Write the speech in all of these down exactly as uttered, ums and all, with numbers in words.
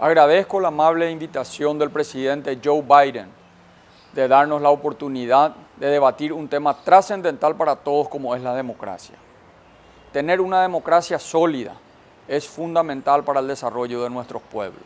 Agradezco la amable invitación del presidente Joe Biden de darnos la oportunidad de debatir un tema trascendental para todos como es la democracia. Tener una democracia sólida es fundamental para el desarrollo de nuestros pueblos.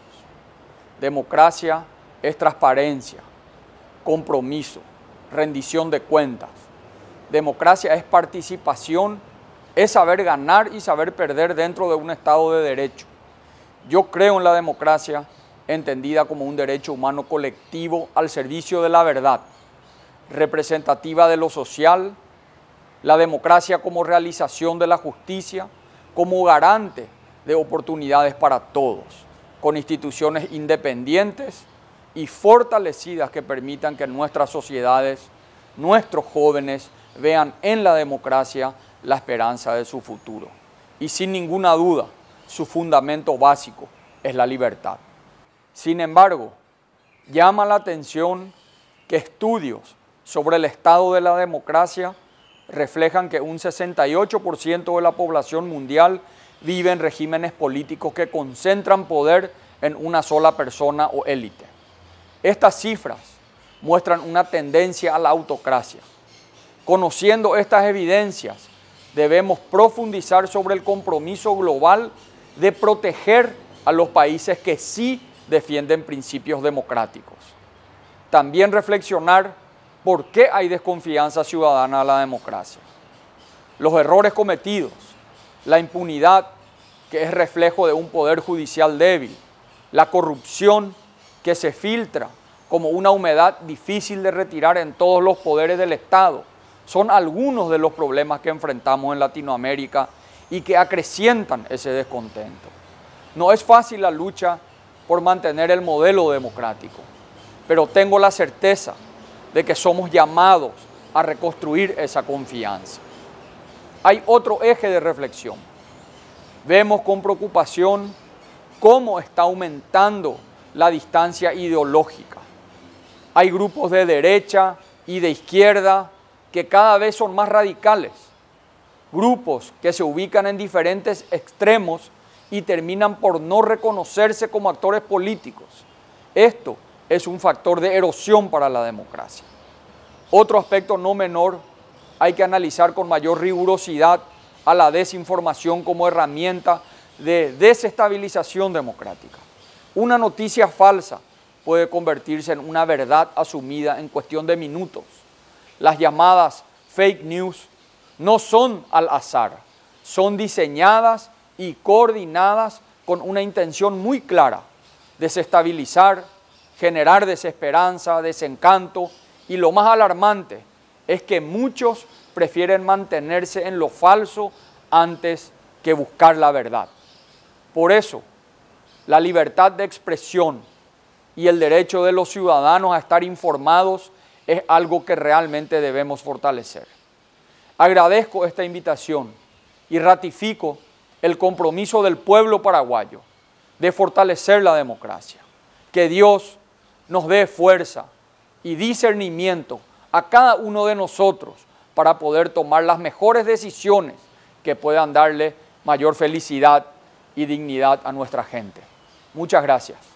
Democracia es transparencia, compromiso, rendición de cuentas. Democracia es participación, es saber ganar y saber perder dentro de un Estado de derecho. Yo creo en la democracia entendida como un derecho humano colectivo al servicio de la verdad, representativa de lo social, la democracia como realización de la justicia, como garante de oportunidades para todos, con instituciones independientes y fortalecidas que permitan que en nuestras sociedades, nuestros jóvenes vean en la democracia la esperanza de su futuro. Y sin ninguna duda, su fundamento básico es la libertad. Sin embargo, llama la atención que estudios sobre el estado de la democracia reflejan que un sesenta y ocho por ciento de la población mundial vive en regímenes políticos que concentran poder en una sola persona o élite. Estas cifras muestran una tendencia a la autocracia. Conociendo estas evidencias, debemos profundizar sobre el compromiso global de proteger a los países que sí defienden principios democráticos. También reflexionar por qué hay desconfianza ciudadana a la democracia. Los errores cometidos, la impunidad, que es reflejo de un poder judicial débil, la corrupción que se filtra como una humedad difícil de retirar en todos los poderes del Estado, son algunos de los problemas que enfrentamos en Latinoamérica y que acrecientan ese descontento. No es fácil la lucha por mantener el modelo democrático, pero tengo la certeza de que somos llamados a reconstruir esa confianza. Hay otro eje de reflexión. Vemos con preocupación cómo está aumentando la distancia ideológica. Hay grupos de derecha y de izquierda que cada vez son más radicales, grupos que se ubican en diferentes extremos y terminan por no reconocerse como actores políticos. Esto es un factor de erosión para la democracia. Otro aspecto no menor, hay que analizar con mayor rigurosidad a la desinformación como herramienta de desestabilización democrática. Una noticia falsa puede convertirse en una verdad asumida en cuestión de minutos. Las llamadas fake news no son al azar, son diseñadas y coordinadas con una intención muy clara: desestabilizar, generar desesperanza, desencanto, y lo más alarmante es que muchos prefieren mantenerse en lo falso antes que buscar la verdad. Por eso, la libertad de expresión y el derecho de los ciudadanos a estar informados es algo que realmente debemos fortalecer. Agradezco esta invitación y ratifico el compromiso del pueblo paraguayo de fortalecer la democracia. Que Dios nos dé fuerza y discernimiento a cada uno de nosotros para poder tomar las mejores decisiones que puedan darle mayor felicidad y dignidad a nuestra gente. Muchas gracias.